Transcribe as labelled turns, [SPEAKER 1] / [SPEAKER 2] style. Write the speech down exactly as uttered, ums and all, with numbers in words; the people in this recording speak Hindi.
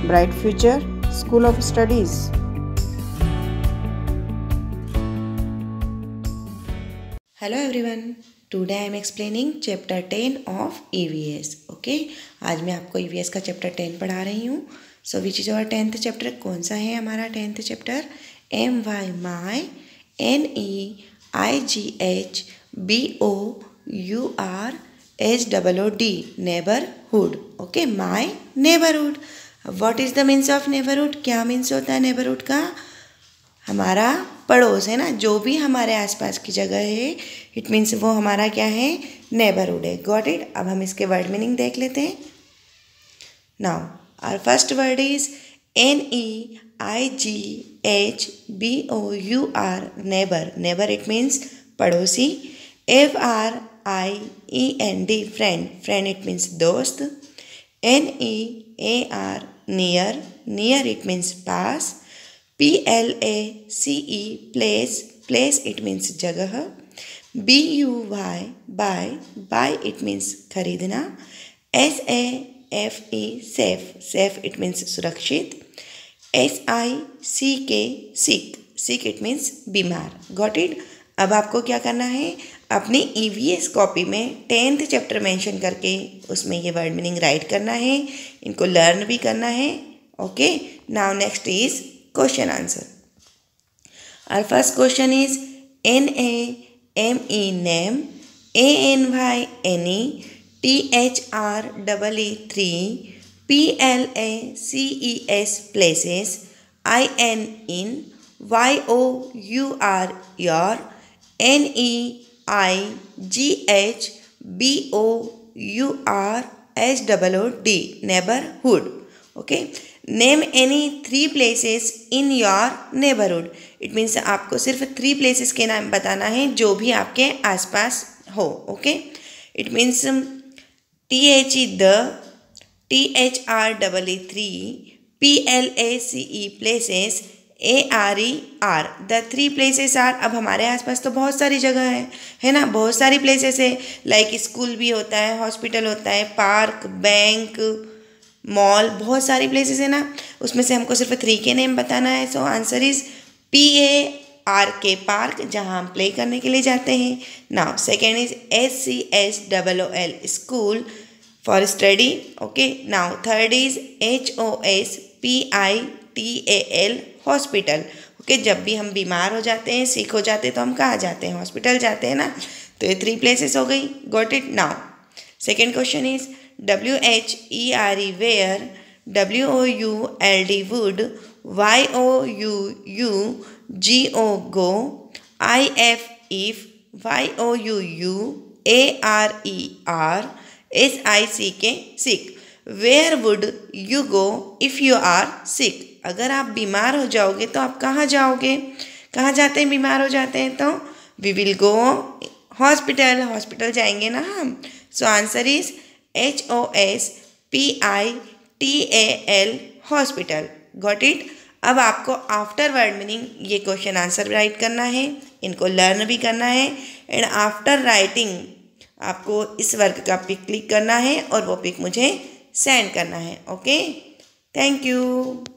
[SPEAKER 1] bright future, School of Studies.
[SPEAKER 2] Hello everyone. Today I am explaining chapter ten of E V S. Okay, आज मैं आपको E V S का chapter ten पढ़ा रही हूँ. So which is our tenth chapter? कौन सा है हमारा tenth chapter? M Y my N E I G H B O U R H O O D neighborhood. Okay, my neighborhood. What is the means of neighborhood? क्या means होता है neighborhood का? हमारा पड़ोस है ना, जो भी हमारे आसपास की जगह है, इट मीन्स वो हमारा क्या है, नेबरहुड है. Got it. अब हम इसके वर्ड मीनिंग देख लेते हैं. Now our first word is N E I G H B O U R, neighbour. Neighbour it means पड़ोसी. F R I E N D, friend. Friend it means दोस्त. N E A R, near. Near it means पास. P L A C E, place. Place it means जगह. B U Y, buy. Buy it means खरीदना. S A F E, safe. Safe it means सुरक्षित. S I C K, sick. Sick it means बीमार. Got it? अब आपको क्या करना है, अपनी E V S कॉपी में टेंथ चैप्टर मेंशन करके उसमें ये वर्ड मीनिंग राइट करना है. इनको लर्न भी करना है. Okay, now next is question answer. Our first question is N A M E, name. A N Y N E, T H R E E, three. P L A C E S, places. I N, in. Y O U R, your. N E I G H B O U R H O O D, neighborhood. Okay, name any three places in your neighbourhood. It means आपको सिर्फ थ्री प्लेसेस के नाम बताना है जो भी आपके आसपास हो. Okay, it means T H E the, T H R double E three, P L A C E places, A R E are, the three places are. अब हमारे आसपास तो बहुत सारी जगह है है ना, बहुत सारी प्लेसेस है. लाइक स्कूल भी होता है, हॉस्पिटल होता है, पार्क, बैंक, मॉल, बहुत सारी प्लेसेस है ना. उसमें से हमको सिर्फ थ्री के नेम बताना है. So answer is P A R K, park, जहाँ हम प्ले करने के लिए जाते हैं. Now second is S C S double O L, school for study. Okay, now third is H O S P I T A L, hospital. Okay, जब भी हम बीमार हो जाते हैं, सिक हो जाते हैं, तो हम कहाँ जाते हैं, हॉस्पिटल जाते हैं ना. तो ये थ्री प्लेसेस हो गई. Got it. Now second question is W H E R E, where. W O U L D, wood. Y O U U G O, go. I F, if. Y O U U A R E R S I C K, sick. Where would you go if you are sick? अगर आप बीमार हो जाओगे तो आप कहाँ जाओगे, कहाँ जाते हैं बीमार हो जाते हैं तो we will go hospital. Hospital जाएंगे ना हम. So answer is H O S P I T A L, hospital. Got it. अब आपको आफ्टर वर्ड मीनिंग ये क्वेश्चन आंसर राइट करना है, इनको लर्न भी करना है. एंड आफ्टर राइटिंग आपको इस वर्क का पिक क्लिक करना है और वो पिक मुझे सेंड करना है. Okay, thank you.